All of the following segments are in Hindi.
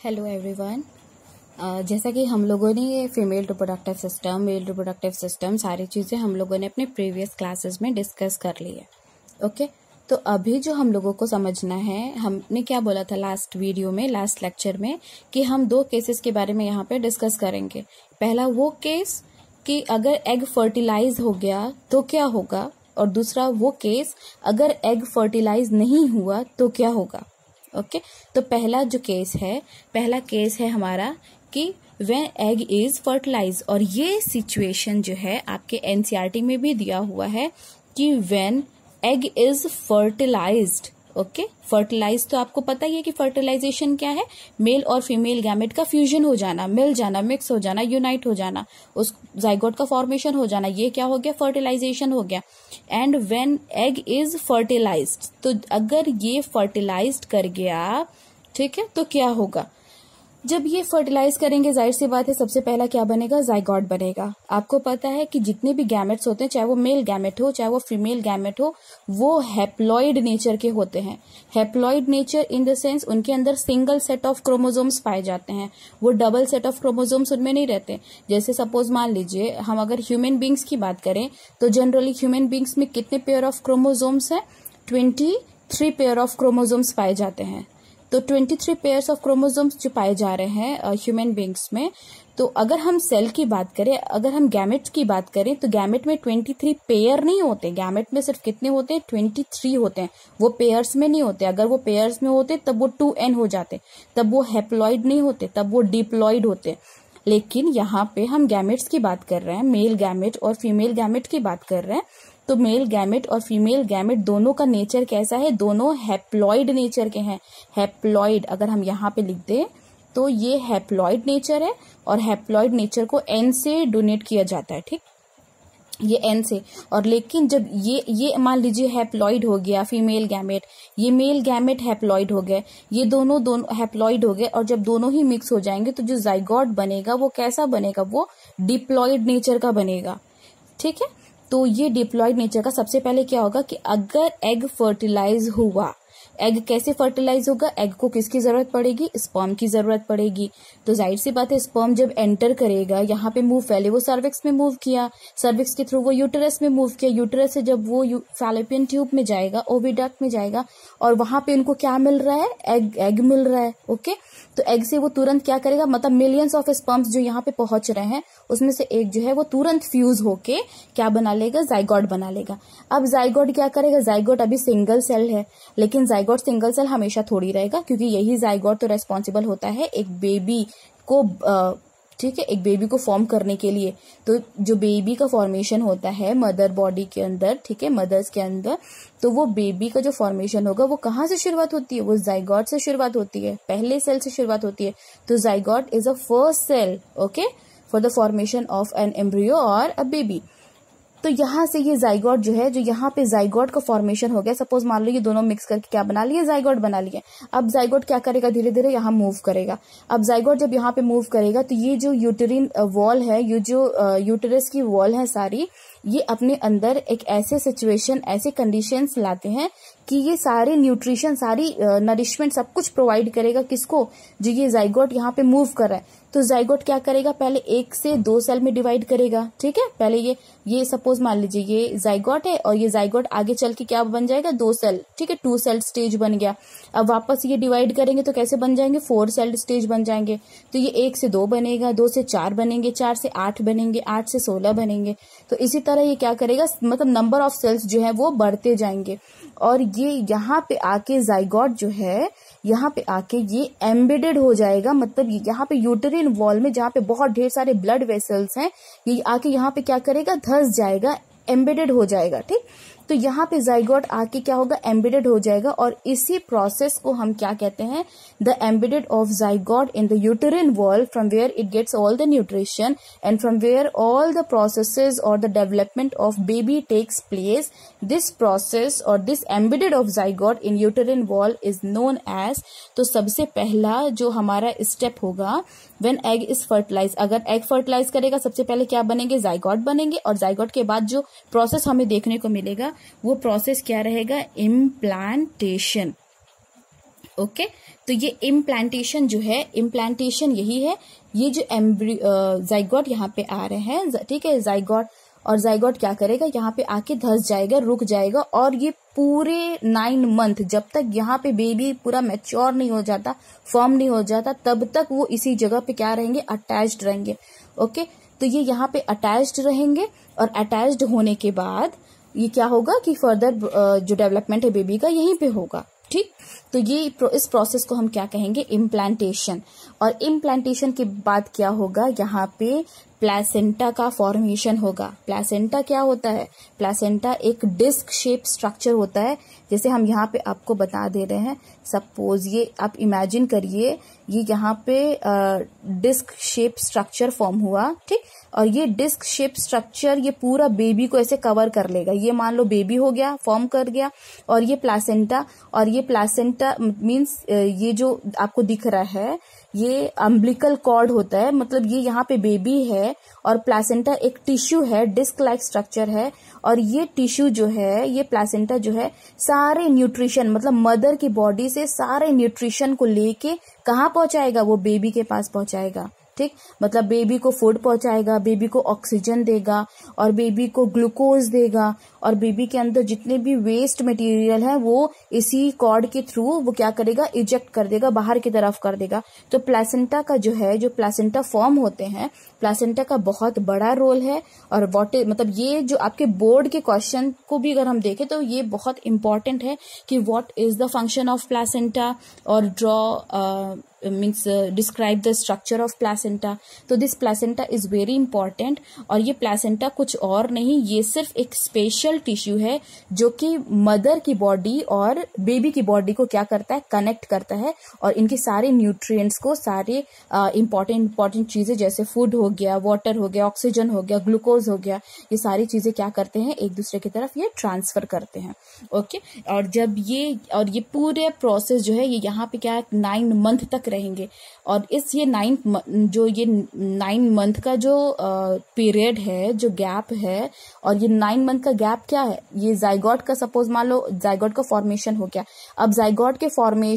Hello everyone. जैसा कि हम लोगों ने ये female reproductive system, male reproductive system, सारी चीज़ें हम लोगों ने अपने प्रीवियस क्लासेस में डिस्कस कर ली है। ओके, तो अभी जो हम लोगों को समझना है, हमने क्या बोला था लास्ट वीडियो में, लास्ट लेक्चर में, कि हम दो केसेस के बारे में यहाँ पे डिस्कस करेंगे। पहला वो केस कि अगर एग फर्टिलाइज हो गया तो क्या होगा, और दूसरा वो केस अगर एग फर्टिलाइज नहीं हुआ तो क्या होगा। ओके, तो पहला केस है हमारा कि व्हेन एग इज फर्टिलाइज, और ये सिचुएशन जो है आपके एनसीईआरटी में भी दिया हुआ है कि when egg is fertilised. Okay, fertilise तो आपको पता ही है कि फर्टिलाइजेशन क्या है, मेल और फीमेल गैमेट का फ्यूजन हो जाना, मिल जाना, मिक्स हो जाना, यूनाइट हो जाना, उस जाइगोट का फॉर्मेशन हो जाना, ये क्या हो गया, फर्टिलाइजेशन हो गया। And when egg is fertilised, तो अगर ये फर्टिलाइज्ड कर गया, ठीक है, तो क्या होगा। जब ये फर्टिलाइज करेंगे, जाहिर सी बात है, सबसे पहला क्या बनेगा, जाइगोट बनेगा। आपको पता है कि जितने भी गैमेट्स होते हैं, चाहे वो मेल गैमेट हो चाहे वो फीमेल गैमेट हो, वो हैप्लॉइड नेचर के होते हैं। Haploid nature in the sense उनके अंदर सिंगल सेट ऑफ क्रोमोसोम्स पाए जाते हैं, वो डबल सेट ऑफ क्रोमोसोम्स उनमें नहीं रहते। जैसे सपोज मान लीजिए हम अगर ह्यूमन बींग्स की बात करें तो जनरली ह्यूमन बींग्स में कितने पेयर ऑफ क्रोमोसोम्स हैं, 23 पेयर ऑफ क्रोमोसोम्स पाए जाते हैं। तो 23 पेयर्स ऑफ क्रोमोसोम्स जो पाए जा रहे हैं ह्यूमन बींग्स में, तो अगर हम सेल की बात करें, अगर हम गैमेट की बात करें, तो गैमेट में 23 पेयर नहीं होते। गैमेट में सिर्फ कितने होते हैं, 23 होते हैं। वो पेयर्स में नहीं होते। अगर वो पेयर्स में होते तब वो 2n हो जाते, तब वो हैप्लॉइड नहीं होते, तब वो डिप्लॉइड होते। लेकिन यहाँ पे हम गैमेट्स की बात कर रहे हैं, मेल गैमेट और फीमेल गैमेट की बात कर रहे हैं। तो मेल गैमेट और फीमेल गैमेट दोनों का नेचर कैसा है, दोनों हैप्लॉइड नेचर के हैं। हैप्लॉइड अगर हम यहाँ पे लिख दें तो ये हैप्लॉइड नेचर है, और हैप्लॉइड नेचर को n से डोनेट किया जाता है, ठीक, ये n से। और लेकिन जब ये मान लीजिए हैप्लॉइड हो गया फीमेल गैमेट, ये मेल गैमेट हैप्लॉइड हो गए, ये दोनों हैप्लॉइड हो गए, और जब दोनों ही मिक्स हो जाएंगे तो जो जाइगोट बनेगा वो कैसा बनेगा, वो डिप्लॉइड नेचर का बनेगा। ठीक है, तो ये डिप्लॉइड नेचर का सबसे पहले क्या होगा कि अगर एग फर्टिलाइज हुआ, एग कैसे फर्टिलाइज होगा, एग को किसकी जरूरत पड़ेगी, स्पर्म की जरूरत पड़ेगी। तो जाहिर सी बात है, स्पर्म जब एंटर करेगा, यहाँ पे मूव, पहले वो सर्विक्स में मूव किया, सर्विक्स के थ्रू वो यूटेरस में मूव किया, यूटेरस से जब वो फैलोपियन ट्यूब में जाएगा, ओविडक्ट में जाएगा, और वहां पे उनको क्या मिल रहा है, एग मिल रहा है। ओके, तो एग से वो तुरंत क्या करेगा, मतलब मिलियंस ऑफ स्पर्म्स जो यहाँ पे पहुंच रहे हैं, उसमें से एक जो है वो तुरंत फ्यूज होके क्या बना लेगा, जाइगोट बना लेगा। अब जाइगोट क्या करेगा, जाइगोट अभी सिंगल सेल है, लेकिन जाइगोट सिंगल सेल हमेशा थोड़ी रहेगा, क्योंकि यही जाइगोट तो रेस्पॉन्सिबल होता है एक बेबी को, ठीक है, एक बेबी को फॉर्म करने के लिए। तो जो बेबी का फॉर्मेशन होता है मदर बॉडी के अंदर, ठीक है, मदर्स के अंदर, तो वो बेबी का जो फॉर्मेशन होगा वो कहाँ से शुरुआत होती है, वो जाइगोट से शुरुआत होती है, पहले सेल से शुरुआत होती है। तो zygote is a first cell, okay, for the formation of an embryo और अ बेबी। तो यहाँ से ये जाइगोट जो है, जो यहाँ पे जाइगोट का फॉर्मेशन हो गया, सपोज मान लो ये दोनों मिक्स करके क्या बना लिए, जाइगोट बना लिए। अब जाइगोट क्या करेगा, धीरे धीरे यहाँ मूव करेगा। अब जाइगोट जब यहाँ पे मूव करेगा तो ये जो यूटेरिन वॉल है, ये जो यूटेरस की वॉल है सारी, ये अपने अंदर एक ऐसे सिचुएशन, ऐसे कंडीशंस लाते हैं कि ये सारे न्यूट्रिशन, सारी नरिशमेंट सब कुछ प्रोवाइड करेगा किसको, जो ये जाइगोट यहाँ पे मूव कर रहा है। तो जाइगोट क्या करेगा, पहले 1 से 2 सेल में डिवाइड करेगा। ठीक है, पहले ये सपोज मान लीजिए ये जाइगोट है, और ये जाइगोट आगे चल के क्या बन जाएगा, 2 सेल, ठीक है, 2 सेल स्टेज बन गया। अब वापस ये डिवाइड करेंगे तो कैसे बन जाएंगे, 4 सेल स्टेज बन जाएंगे। तो ये 1 से 2 बनेगा, 2 से 4 बनेंगे, 4 से 8 बनेंगे, 8 से 16 बनेंगे। तो इसी तरह ये क्या करेगा, मतलब नंबर ऑफ सेल्स जो है वो बढ़ते जाएंगे। और ये यहाँ पे आके जाइगोट जो है, यहाँ पे आके ये एम्बेडेड हो जाएगा, मतलब यहाँ पे यूटेरिन वॉल में जहाँ पे बहुत ढेर सारे ब्लड वेसल्स हैं, ये आके यहाँ पे क्या करेगा, धंस जाएगा, एम्बेडेड हो जाएगा। ठीक, तो यहाँ पे जाइगोट आके क्या होगा, एम्बेडेड हो जाएगा। और इसी प्रोसेस को हम क्या कहते हैं, the embedded of zygote in the uterine wall, from where it gets all the nutrition and from where all the processes और the development of baby takes place. This process और this embedded of zygote in uterine wall is known as. तो सबसे पहला जो हमारा स्टेप होगा, व्हेन एग इज फर्टिलाइज, अगर एग फर्टिलाइज करेगा सबसे पहले क्या बनेंगे, जाइगोट बनेंगे। और जाइगोट के बाद जो प्रोसेस हमें देखने को मिलेगा वो प्रोसेस क्या रहेगा, इम्प्लांटेशन। ओके तो ये इम्प्लांटेशन जो है, इम्प्लांटेशन यही है, ये जो जाइगोट यहाँ पे आ रहे हैं, ठीक है, जाइगोट, और जाइगोट क्या करेगा, यहाँ पे आके धंस जाएगा, रुक जाएगा, और ये पूरे 9 मंथ जब तक यहाँ पे बेबी पूरा मैच्योर नहीं हो जाता, फॉर्म नहीं हो जाता, तब तक वो इसी जगह पे क्या रहेंगे, अटैच्ड रहेंगे। ओके तो ये यहाँ पे अटैच्ड रहेंगे, और अटैच्ड होने के बाद ये क्या होगा कि फर्दर जो डेवलपमेंट है बेबी का यहीं पे होगा। ठीक, तो ये इस प्रोसेस को हम क्या कहेंगे, इम्प्लांटेशन। और इम्प्लांटेशन के बाद क्या होगा, यहाँ पे प्लेसेंटा का फॉर्मेशन होगा। प्लेसेंटा क्या होता है, प्लेसेंटा एक डिस्क शेप स्ट्रक्चर होता है, जैसे हम यहाँ पे आपको बता दे रहे हैं। सपोज ये आप इमेजिन करिए, ये यहाँ पे डिस्क शेप स्ट्रक्चर फॉर्म हुआ, ठीक, और ये डिस्क शेप स्ट्रक्चर ये पूरा बेबी को ऐसे कवर कर लेगा। ये मान लो बेबी हो गया, फॉर्म कर गया, और ये प्लेसेंटा, और ये प्लेसेंटा मीन्स ये जो आपको दिख रहा है ये अम्बिलिकल कॉर्ड होता है, मतलब ये यहाँ पे बेबी है, और प्लेसेंटा एक टिश्यू है, डिस्क लाइक स्ट्रक्चर है, और ये टिश्यू जो है, ये प्लेसेंटा जो है, सारे न्यूट्रिशन मतलब मदर की बॉडी से सारे न्यूट्रिशन को लेके कहाँ पहुंचाएगा, वो बेबी के पास पहुंचाएगा। ठीक, मतलब बेबी को फूड पहुंचाएगा, बेबी को ऑक्सीजन देगा, और बेबी को ग्लूकोज देगा, और बेबी के अंदर जितने भी वेस्ट मटेरियल है वो इसी कॉर्ड के थ्रू वो क्या करेगा, इजेक्ट कर देगा, बाहर की तरफ कर देगा। तो प्लेसेंटा का जो है, जो प्लेसेंटा फॉर्म होते हैं, प्लेसेंटा का बहुत बड़ा रोल है। और मतलब ये जो आपके बोर्ड के क्वेश्चन को भी अगर हम देखें तो ये बहुत इंपॉर्टेंट है कि what is the function of placenta, और draw means describe the structure of placenta. तो this placenta is very important, और ये प्लेसेंटा कुछ और नहीं, ये सिर्फ एक स्पेशल टिश्यू है जो कि मदर की बॉडी और बेबी की बॉडी को क्या करता है, कनेक्ट करता है, और इनके सारे न्यूट्रिएंट्स को, सारे इंपॉर्टेंट चीजें जैसे फूड हो गया, वाटर हो गया, ऑक्सीजन हो गया, ग्लूकोज हो गया, ये सारी चीजें क्या करते हैं, एक दूसरे की तरफ ये ट्रांसफर करते हैं। ओके, और जब ये पूरे प्रोसेस जो है ये यहाँ पे क्या 9 मंथ तक रहेंगे, और ये 9 मंथ का जो पीरियड है, जो गैप है, और ये 9 मंथ का गैप क्या है, ये जाइगोट का, सपोज मान लो जाइगोट का फॉर्मेशन हो गया। अब जाइगोट के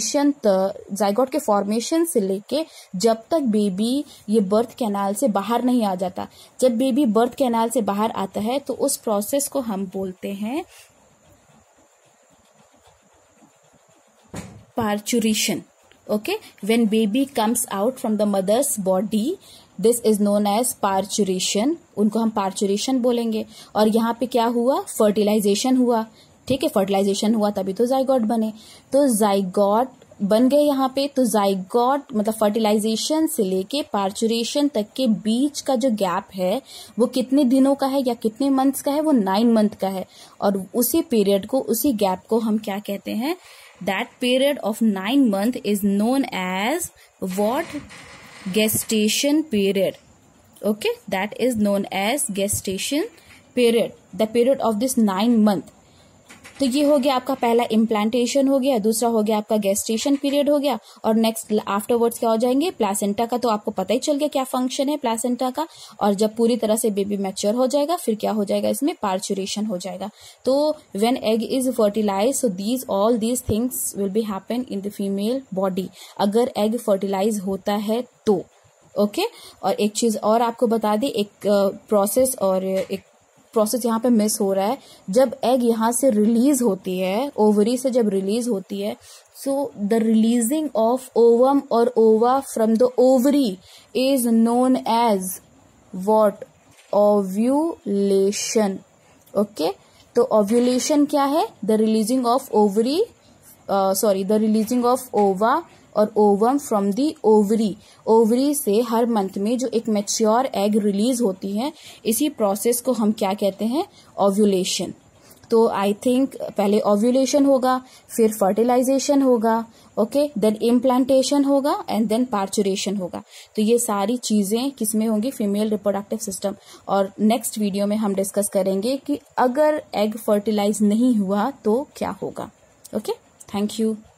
फॉर्मेशन से लेके जब तक बेबी ये बर्थ कैनाल से बाहर नहीं आ जाता, जब बेबी बर्थ कैनाल से बाहर आता है तो उस प्रोसेस को हम बोलते हैं parturition. Okay, when baby comes out from the mother's body, this is known as parturition, उनको हम पार्चुरेशन बोलेंगे। और यहाँ पे क्या हुआ, फर्टिलाइजेशन हुआ। ठीक है, फर्टिलाइजेशन हुआ तभी तो जाइगोट बने, तो जाइगोट बन गए यहाँ पे। तो जाइगोट मतलब फर्टिलाइजेशन से लेके पार्चुरेशन तक के बीच का जो गैप है वो कितने दिनों का है या कितने मंथ्स का है, वो 9 मंथ का है। और उसी पीरियड को, उसी गैप को हम क्या कहते हैं, that period of 9 month is known as what, gestation period. Okay, that is known as gestation period, the period of this 9 month. तो ये हो गया आपका पहला इम्प्लांटेशन हो गया, दूसरा हो गया आपका गेस्टेशन पीरियड हो गया, और नेक्स्ट आफ्टरवर्ड्स क्या हो जाएंगे, प्लेसेंटा का तो आपको पता ही चल गया क्या फंक्शन है प्लेसेंटा का। और जब पूरी तरह से बेबी मैच्योर हो जाएगा फिर क्या हो जाएगा, इसमें पार्चुरेशन हो जाएगा। तो when egg is fertilise, so all these things will be happen in the female body, अगर एग फर्टिलाइज होता है तो। ओके, और एक चीज और आपको बता दें, एक प्रोसेस यहाँ पे मिस हो रहा है। जब एग यहाँ से रिलीज होती है, ओवरी से जब रिलीज होती है, so the releasing of ovum और ova from the ovary is known as what, ovulation. Okay, तो ओव्यूलेशन क्या है, the releasing of the releasing of ova और ovum from the ovary. Ovary से हर मंथ में जो एक मैच्योर एग रिलीज होती है, इसी प्रोसेस को हम क्या कहते हैं, ओव्यूलेशन। तो आई थिंक पहले ओव्यूलेशन होगा, फिर फर्टिलाइजेशन होगा, ओके, देन इम्प्लांटेशन होगा, एंड देन पार्चुरेशन होगा। तो ये सारी चीजें किसमें होंगी, फीमेल रिप्रोडक्टिव सिस्टम। और नेक्स्ट वीडियो में हम डिस्कस करेंगे कि अगर एग फर्टिलाइज नहीं हुआ तो क्या होगा। Okay, thank you.